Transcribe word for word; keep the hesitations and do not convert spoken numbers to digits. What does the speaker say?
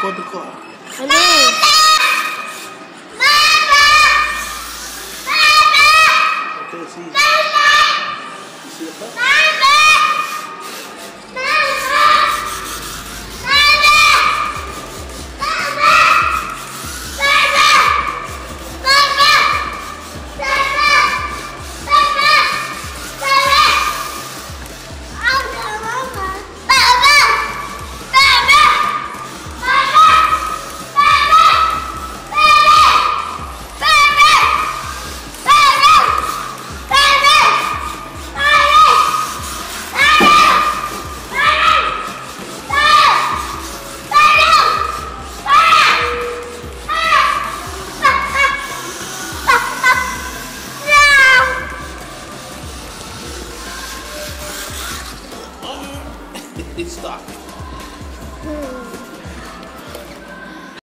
record the car. I know. Okay, see. You see the pup? Stop.